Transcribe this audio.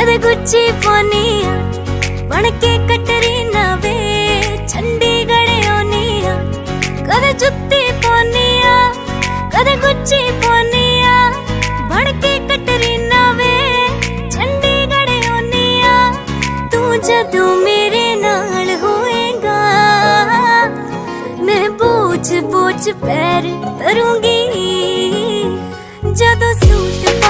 कदे गुच्ची पोनिया बन के कटरीना वे चंडीगढ़ ओनिया कदे जुत्ती पोनिया कदे गुच्ची पोनिया बन के कटरीना वे चंडीगढ़ ओनिया तू जदों मेरे नाल होएगा मैं बोझ बोझ पैर धरूंगी जदों सूट